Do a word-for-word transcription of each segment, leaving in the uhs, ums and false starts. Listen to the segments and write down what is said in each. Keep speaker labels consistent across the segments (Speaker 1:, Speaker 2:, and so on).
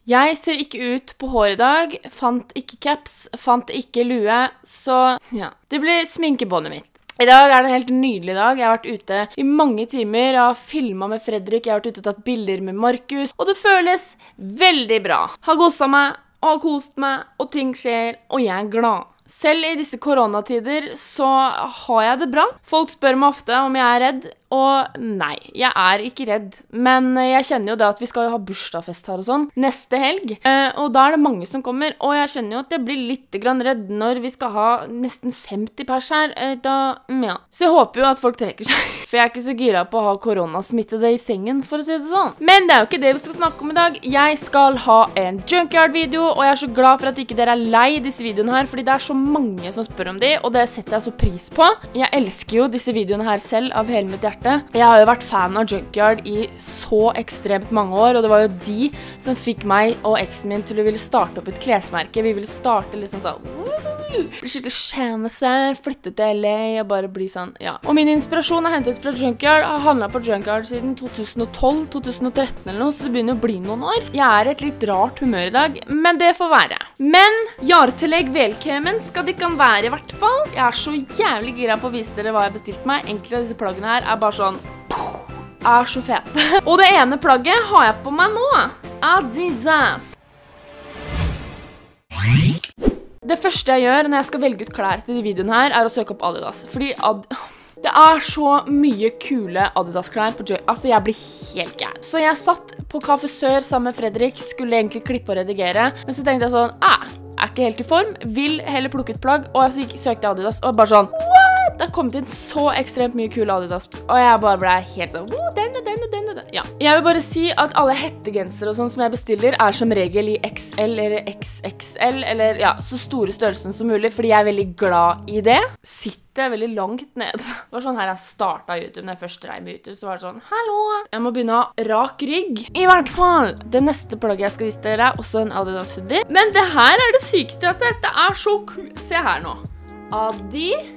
Speaker 1: Jeg ser ikke ut på hår i dag, fant ikke caps, fant ikke lue, så ja. Det blir sminkebåndet mitt. I dag er det en helt nydelig dag. Jeg har vært ute i mange timer, jeg har filmet med Fredrik, jeg har vært ute og tatt bilder med Markus, og det føles veldig bra. Har gosset meg, og har kost meg, og ting skjer, og jeg er glad. Selv i disse koronatider så har jeg det bra. Folk spør meg ofte om jeg er redd, og nei, jeg er ikke redd. Men jeg kjenner jo det at vi skal jo ha bursdagsfest her og sånn, neste helg. Eh, og da er det mange som kommer, og jeg kjenner jo at jeg blir litt grann redd når vi skal ha nesten femti pers her. Eh, da, ja. Så jeg håper jo at folk trekker seg, for jeg er ikke så gira på å ha koronasmittede i sengen, for å si det sånn. Men det er jo ikke det vi skal snakke om i dag. Jeg skal ha en junkyard-video, og jeg er så glad for at ikke dere er lei disse videoene her, fordi det er så mange som spør om de, og det setter jeg så pris på. Jeg elsker jo disse videoene her selv av hele mitt hjerte. Jeg har jo vært fan av Junkyard i så ekstremt mange år, og det var jo de som fikk meg og eksen min til å ville starte opp et klesmerke. Vi ville starte liksom sånn, bli skikkelig tjenester, flytte til L A og bare bli sånn, ja. Og min inspirasjon er hentet fra Junkyard, har handlet på Junkyard siden to tusen og tolv til to tusen og tretten eller noe, så det begynner å bli noen år. Jeg er i et litt rart humør i dag, men det får være. Men jartillegg velkemen skal det kan være i hvert fall. Jeg er så jævlig gira på å vise dere hva jeg bestilte meg. Enkelte av disse plaggene her er bare sånn, er så fete. Og det ene plagget har jeg på meg nå. Adidas. Det første jeg gjør når jeg skal velge ut klær til de videoene her, er å søke opp Adidas. Fordi Ad det er så mye kule Adidas-klær på Joy. Altså, jeg blir helt gæren. Så jeg satt på Café Sør sammen med Fredrik, skulle egentlig klippe og redigere, men så tenkte jeg sånn, æh, er ikke helt i form, vil heller plukke ut plagg, og så søkte jeg Adidas, og bare sånn, what? Det har kommet inn så ekstremt mye kule Adidas, og jeg bare ble helt sånn, oh, den og den og den og den. Ja. Jeg vil bare si at alle hettegenser og sånn som jeg bestiller er som regel i X L eller X X L, eller ja, så store størrelsen som mulig, fordi jeg er veldig glad i det. Sitter veldig langt ned. Det var sånn her jeg startet YouTube, når jeg først drev med YouTube, så var det sånn, hallo, jeg må begynne å ha rak rygg. I hvert fall, det neste plagget jeg skal vise dere er også en Adidas hoodie. Men det her er det sykeste jeg har sett. Det er så kult. Se her nå. Adidas.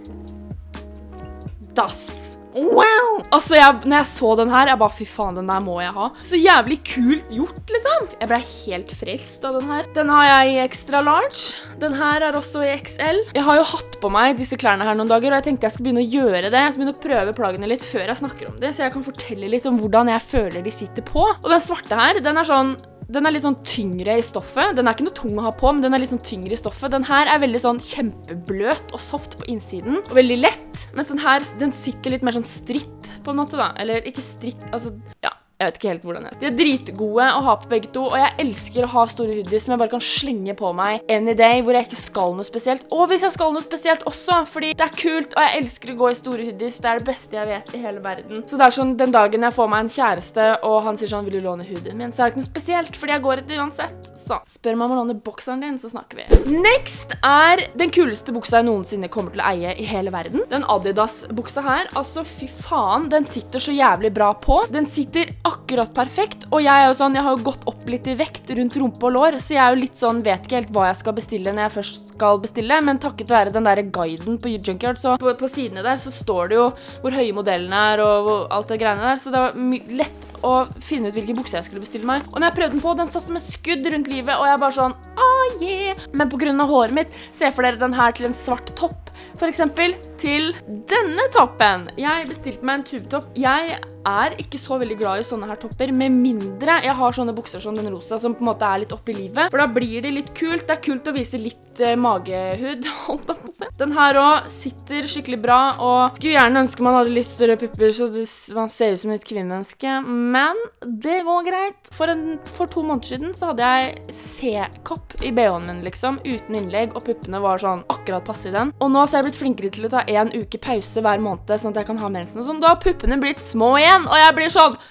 Speaker 1: Wow! Altså, jeg, når jeg så den her, jeg bare, fy faen, den der må jeg ha. Så jævlig kult gjort, liksom. Jeg ble helt frelst av den her. Den har jeg i extra large. Den her er også i X L. Jeg har jo hatt på meg disse klærne her noen dager, og jeg tenkte jeg skulle begynne å gjøre det. Jeg skal begynne å prøve plaggene litt før jeg snakker om det, så jeg kan fortelle litt om hvordan jeg føler de sitter på. Og den svarte her, den er sånn, den er litt sånn tyngre i stoffet. Den er ikke noe tung å ha på, men den er litt sånn tyngre i stoffet. Den her er veldig sånn kjempebløt og soft på innsiden, og veldig lett. Mens den her, den sitter litt mer sånn stritt på en måte da. Eller ikke stritt, altså, ja. Jeg vet ikke helt hvordan det er. De er dritgode å ha på begge to, og jeg elsker å ha store hoodies som jeg bare kan slenge på meg any day, hvor jeg ikke skal noe spesielt. Og hvis jeg skal noe spesielt også, fordi det er kult, og jeg elsker å gå i store hoodies. Det er det beste jeg vet i hele verden. Så det er sånn, den dagen jeg får meg en kjæreste, og han sier sånn, vil du låne hoodien min? Så er det ikke noe spesielt, fordi jeg går etter uansett. Så spør meg om å låne bokseren din, så snakker vi. Next er den kuleste buksa jeg noensinne kommer til å eie i hele verden. Den Adidas-buksa her, altså fy faen, den sitter så jævlig bra på. Den sitter akkurat perfekt, og jeg er jo sånn, jeg har jo gått opp litt i vekt rundt rumpe og lår, så jeg er jo litt sånn, vet ikke helt hva jeg skal bestille når jeg først skal bestille, men takket være den der guiden på Junkyard, så på, på sidene der så står det jo hvor høye modellene er og, og alt det greiene der, så det var lett å finne ut hvilken bukse jeg skulle bestille meg. Og når jeg prøvde den på, den satt som et skudd rundt livet, og jeg bare sånn, ah yeah! Men på grunn av håret mitt, se for dere den her til en svart topp, for eksempel til denne toppen. Jeg bestilte meg en tubetopp. Jeg er ikke så veldig glad i sånne her topper, med mindre jeg har sånne bukser som den rosa, som på en måte er litt opp i livet, for da blir det litt kult. Det er kult å vise litt eh, magehud, holdt jeg på å se. Den her også sitter skikkelig bra, og skulle gjerne ønske man hadde litt større pupper, så det, man ser ut som et kvinnemenneske, men det går greit. For, en, for to måneder siden så hadde jeg C-kopp i B H-en min, liksom, uten innlegg, og puppene var sånn akkurat passe i den. Og nå så har jeg blitt flinkere til å ta en uke pause hver måned, sånn at jeg kan ha mensen og sånn. Da har puppene blitt små igjen, og jeg blir sånn,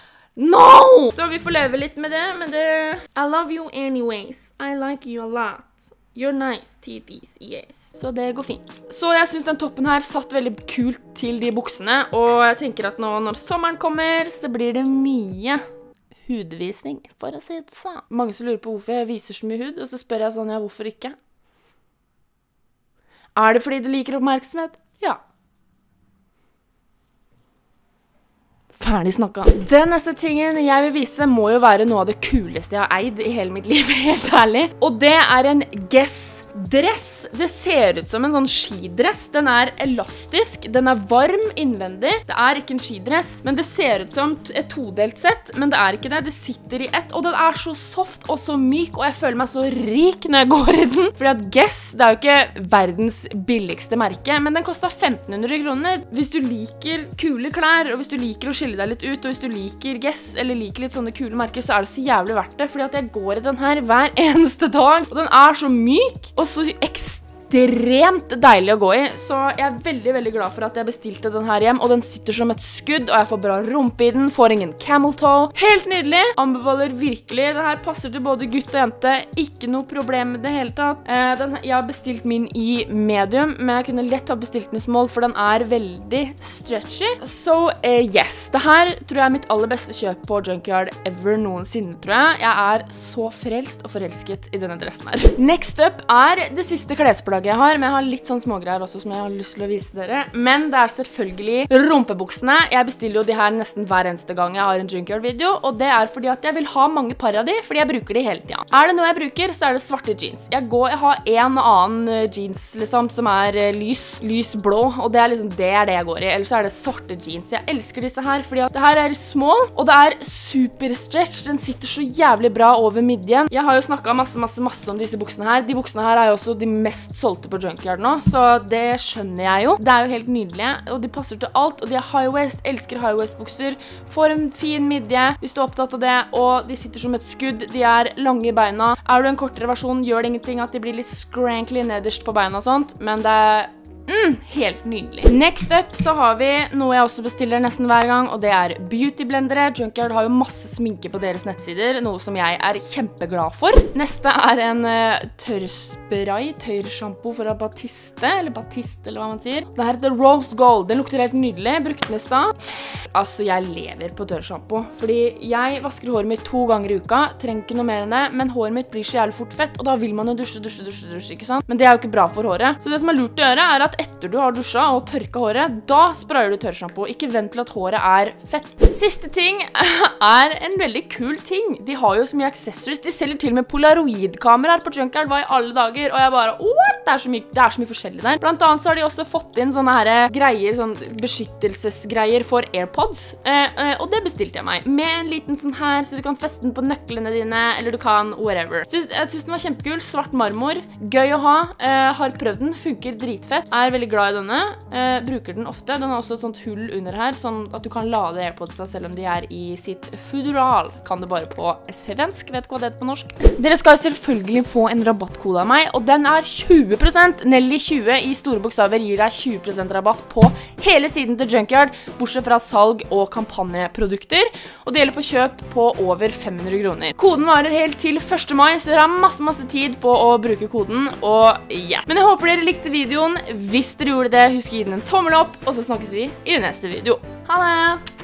Speaker 1: no! Så vi får leve litt med det, men det... I love you anyways. I like you a lot. You're nice, titties, yes. Så det går fint. Så jeg synes den toppen her satt veldig kult til de buksene, og jeg tenker at nå når sommeren kommer, så blir det mye hudvisning, for å si det sånn. Mange som lurer på hvorfor jeg viser så mye hud, og så spør jeg sånn, ja, hvorfor ikke? Er det fordi du liker oppmerksomhet? Ja. ferdig snakket. Den neste tingen jeg vil vise må jo være noe av det kuleste jeg har eid i hele mitt liv, helt ærlig. Og det er en Guess-dress. Det ser ut som en sånn skidress. Den er elastisk, den er varm innvendig. Det er ikke en skidress, men det ser ut som et todelt sett, men det er ikke det. Det sitter i ett, og den er så soft og så myk, og jeg føler meg så rik når jeg går i den. Fordi at Guess, det er jo ikke verdens billigste merke, men den kostet femten hundre kroner. Hvis du liker kule klær, og hvis du liker å skille deg litt ut, og hvis du liker Guess, eller liker litt sånne kule merker, så er det så jævlig verdt det, fordi at jeg går i den her hver eneste dag, og den er så myk, og så ekstremt ekstremt deilig å gå i, så jeg er veldig, veldig glad for at jeg bestilte den her hjem, og den sitter som et skudd, og jeg får bra rumpe i den, får ingen camel toe. Helt nydelig! Anbefaler virkelig. Det her passer til både gutt og jente. Ikke noe problem med det hele tatt. Eh, den, jeg har bestilt min i medium, men jeg kunne lett ha bestilt den i small, for den er veldig stretchy. Så eh, yes, det her tror jeg er mitt aller beste kjøp på Junkyard ever noensinne, tror jeg. Jeg er så frelst og forelsket i denne dressen her. Next up er det siste klesplagget jeg har, men jeg har litt sånn smågreier også som jeg har lyst til å vise dere. Men det er selvfølgelig rumpebuksene. Jeg bestiller jo de her nesten hver eneste gang jeg har en Junkyard-video, og det er fordi at jeg vil ha mange par av de, fordi jeg bruker de hele tiden. Er det noe jeg bruker, så er det svarte jeans. Jeg går, jeg har en og annen jeans, liksom, som er lys, lys blå, og det er liksom det er det jeg går i. Ellers er det svarte jeans. Jeg elsker disse her, fordi at det her er small, og det er super stretch. Den sitter så jævlig bra over midjen. Jeg har jo snakket masse, masse, masse om disse buksene her. De buksene her er jo også de mest solgte på Junkyard nå, så det skjønner jeg jo. Det er jo helt nydelige, og de passer til alt, og de er high waist, elsker high waist bukser, får en fin midje hvis du er opptatt av det, og de sitter som et skudd, de er lange i beina. Er du en kortere versjon, gjør det ingenting at de blir litt scrankly nederst på beina og sånt, men det er Mm, helt nydelig. Next up så har vi noe jeg også bestiller nesten hver gang, og det er beautyblendere. Junkyard har jo masse sminke på deres nettsider, noe som jeg er kjempeglad for. Neste er en uh, tørrspray, tørrshampoo fra Batiste, eller Batiste, eller hva man sier. Det her heter Rose Gold. Den lukter helt nydelig. Brukte den i sted. Altså, jeg lever på tørrshampoo, fordi jeg vasker håret mitt to ganger i uka, trenger ikke noe mer enn det, men håret mitt blir så jævlig fort fett, og da vil man jo dusje, dusje, dusje, dusje, ikke sant? Men det er jo ikke bra for håret. Så det som er lurt å gjøre er at etter du har dusja og tørka håret, da sprayer du tørrshampoo. Ikke vent til at håret er fett. Siste ting er en veldig kul ting. De har jo så mye accessories. De selger til og med polaroid-kameraer på Junkyard. Hva i alle dager? Og jeg bare, what? Det er så mye, det er så mye forskjellig der. Blant annet så har de også fått inn sånne her greier, sånn beskyttelsesgreier for AirPods. Eh, eh, og det bestilte jeg meg. Med en liten sånn her, så du kan feste den på nøklene dine, eller du kan whatever. Så jeg synes den var kjempekul. Svart marmor. Gøy å ha. Eh, har prøvd den. Funker dritfett. Er veldig glad i denne, eh, bruker den ofte. Den har også et sånt hull under her, sånn at du kan lade AirPodsa selv om de er i sitt fudural. Kan det bare på svensk, vet ikke hva det heter på norsk. Dere skal selvfølgelig få en rabattkode av meg, og den er tjue prosent. Nelly tjue i store bokstaver gir deg tjue prosent rabatt på hele siden til Junkyard, bortsett fra salg og kampanjeprodukter, og det gjelder på kjøp på over fem hundre kroner. Koden varer helt til første mai, så dere har masse, masse tid på å bruke koden, og ja. Men jeg håper dere likte videoen. Hvis dere gjorde det, husk å gi den en tommel opp, og så snakkes vi i neste video. Ha det!